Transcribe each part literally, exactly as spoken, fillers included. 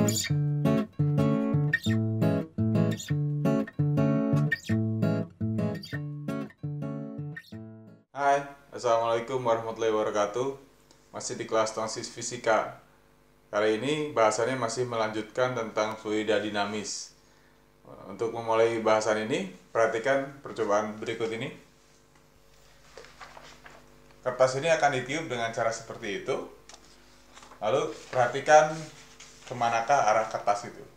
Hai, Assalamualaikum warahmatullahi wabarakatuh. Masih di kelas Tongsis Fisika. Kali ini bahasannya masih melanjutkan tentang fluida dinamis. Untuk memulai bahasan ini, perhatikan percobaan berikut ini. Kertas ini akan ditiup dengan cara seperti itu. Lalu perhatikan kemanakah arah kertas itu.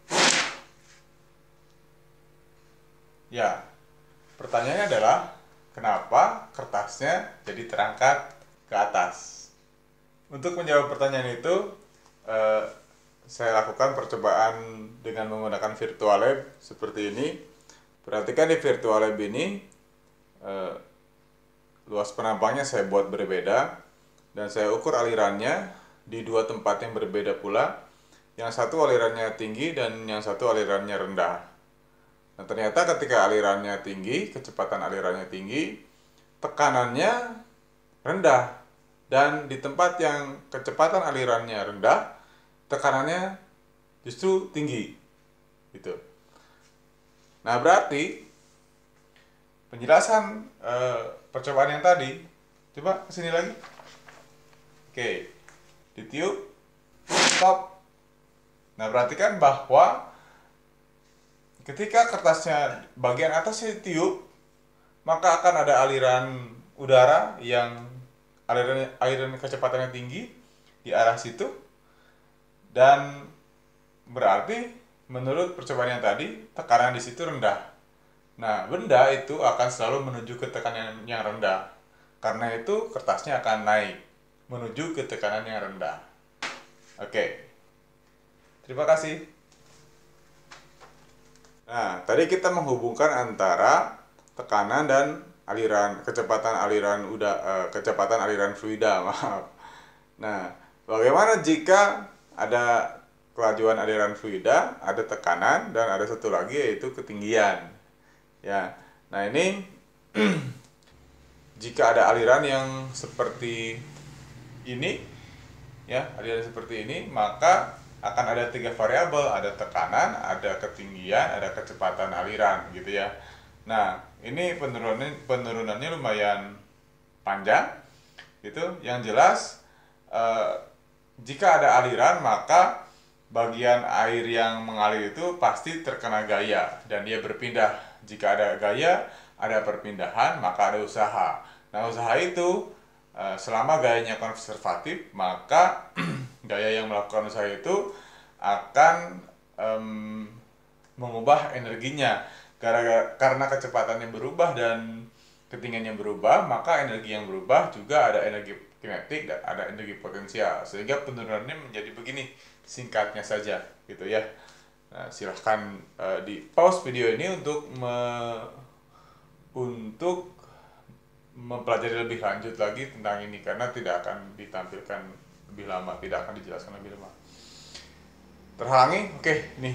Ya, pertanyaannya adalah kenapa kertasnya jadi terangkat ke atas? Untuk menjawab pertanyaan itu, eh, saya lakukan percobaan dengan menggunakan virtual lab seperti ini. Perhatikan di virtual lab ini, eh, luas penampangnya saya buat berbeda, dan saya ukur alirannya di dua tempat yang berbeda pula. Yang satu alirannya tinggi dan yang satu alirannya rendah. Nah, ternyata ketika alirannya tinggi, kecepatan alirannya tinggi, tekanannya rendah. Dan di tempat yang kecepatan alirannya rendah, tekanannya justru tinggi. Gitu. Nah, berarti penjelasan eh, percobaan yang tadi, coba kesini lagi. Oke, ditiup, stop. Nah, perhatikan bahwa ketika kertasnya bagian atasnya ditiup, maka akan ada aliran udara yang aliran, aliran kecepatannya tinggi di arah situ, dan berarti menurut percobaan yang tadi tekanan di situ rendah. Nah, benda itu akan selalu menuju ke tekanan yang rendah. Karena itu kertasnya akan naik menuju ke tekanan yang rendah. Oke. Terima kasih. Nah, tadi kita menghubungkan antara tekanan dan aliran, kecepatan aliran udara, eh, kecepatan aliran fluida, maaf. Nah, bagaimana jika ada kelajuan aliran fluida, ada tekanan, dan ada satu lagi yaitu ketinggian. Ya, nah ini jika ada aliran yang seperti ini, ya, aliran seperti ini, maka akan ada tiga variabel, ada tekanan, ada ketinggian, ada kecepatan aliran, gitu ya. Nah, ini penurunannya penurunannya lumayan panjang, gitu. Yang jelas, eh, jika ada aliran, maka bagian air yang mengalir itu pasti terkena gaya dan dia berpindah. Jika ada gaya, ada perpindahan, maka ada usaha. Nah, usaha itu selama gayanya konservatif, maka gaya yang melakukan usaha itu akan um, mengubah energinya. Gara-gara, karena kecepatannya berubah dan ketinggiannya berubah, maka energi yang berubah juga ada energi kinetik dan ada energi potensial. Sehingga penurunannya menjadi begini, singkatnya saja, gitu ya. Nah, silahkan uh, di pause video ini untuk me, untuk mempelajari lebih lanjut lagi tentang ini, karena tidak akan ditampilkan lebih lama, tidak akan dijelaskan lebih lama. Terhalangi? Oke, nih.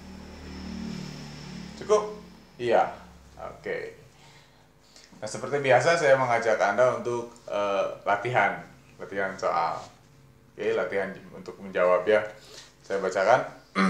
Cukup? Iya. Oke. Nah, seperti biasa saya mengajak Anda untuk uh, latihan, latihan soal. Oke, latihan untuk menjawab ya. Saya bacakan.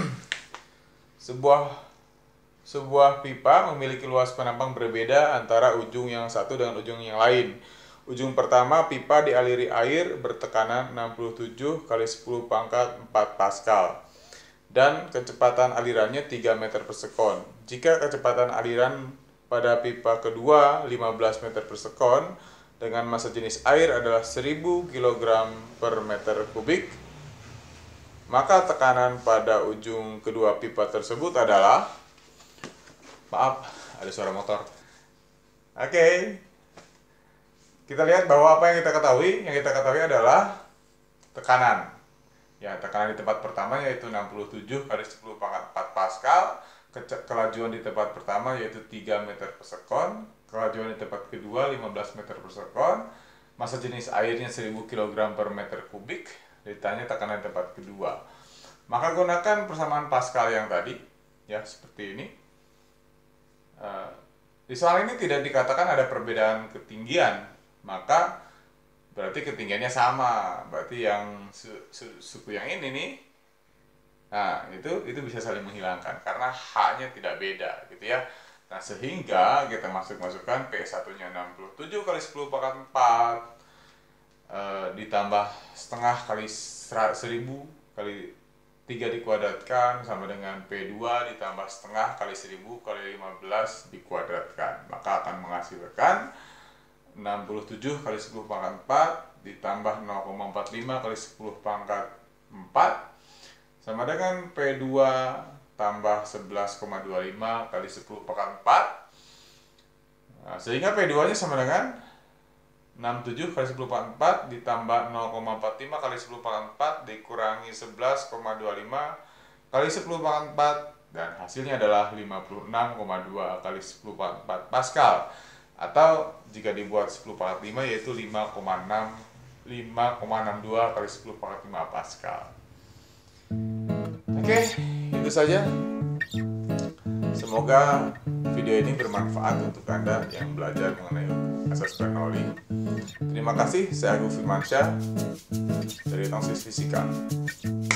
Sebuah Sebuah pipa memiliki luas penampang berbeda antara ujung yang satu dengan ujung yang lain. Ujung pertama pipa dialiri air bertekanan enam puluh tujuh kali sepuluh pangkat empat Pascal dan kecepatan alirannya tiga meter per sekon. Jika kecepatan aliran pada pipa kedua lima belas meter per sekon dengan massa jenis air adalah seribu kilogram per meter kubik, maka tekanan pada ujung kedua pipa tersebut adalah, maaf, ada suara motor. Oke. Kita lihat bahwa apa yang kita ketahui, yang kita ketahui adalah tekanan. Ya, tekanan di tempat pertama yaitu enam puluh tujuh kali sepuluh pangkat empat Pascal, kelajuan di tempat pertama yaitu tiga meter per sekon, kelajuan di tempat kedua lima belas meter per sekon, massa jenis airnya seribu kilogram per meter kubik, ditanya tekanan di tempat kedua. Maka gunakan persamaan Pascal yang tadi, ya, seperti ini. Uh, di soal ini tidak dikatakan ada perbedaan ketinggian, maka berarti ketinggiannya sama. Berarti yang su, su, suku yang ini nih Nah, itu itu bisa saling menghilangkan karena H-nya tidak beda gitu ya. Nah, sehingga kita masuk-masukkan P satu-nya enam puluh tujuh kali sepuluh pangkat empat eh, ditambah setengah kali seribu kali tiga dikuadratkan sama dengan P dua ditambah setengah kali seribu kali lima belas dikuadratkan. Maka akan menghasilkan enam puluh tujuh kali sepuluh pangkat empat ditambah nol koma empat lima kali sepuluh pangkat empat sama dengan P dua tambah sebelas koma dua lima kali sepuluh pangkat empat. Nah, sehingga P dua nya sama dengan enam puluh tujuh kali sepuluh pangkat empat ditambah nol koma empat lima kali sepuluh pangkat empat dikurangi sebelas koma dua lima kali sepuluh pangkat empat, dan hasilnya adalah lima puluh enam koma dua kali sepuluh pangkat empat Pascal, atau jika dibuat sepuluh pangkat lima yaitu lima koma enam dua kali sepuluh pangkat lima Pascal. Oke, itu saja. Semoga video ini bermanfaat untuk Anda yang belajar mengenai asas Bernoulli. Terima kasih, saya Agus Firmansyah dari Tongsis Fisika.